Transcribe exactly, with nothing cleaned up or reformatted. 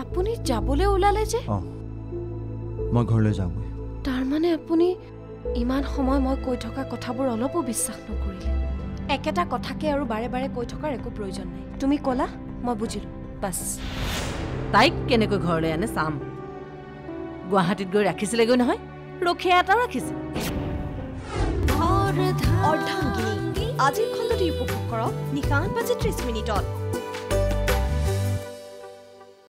আপুনি যাবলৈ ওলালে যে অঁ মই ঘৰলৈ যাওঁগৈ তাৰমানে আপুনি ইমান সময় মই কৈ থকা কথাবোৰ অলপো বিশ্বাস নকৰিলে একেটা কথাকে আৰু বাৰে বাৰে কৈ থকাৰ একো প্ৰয়োজন নাই তুমি ক'লা মই বুজিলোঁ বাছ তাইক কেনেকৈ ঘৰলৈ আনে চাম গুৱাহাটীত গৈ ৰাখিছিলেগৈ নহয় ৰখীয়া এটাও ৰাখিছিল অৰ্ধাংগিনী আজিৰ খণ্ডটি উপভোগ কৰক নিশা আঠ বাজি ত্ৰিশ মিনিটত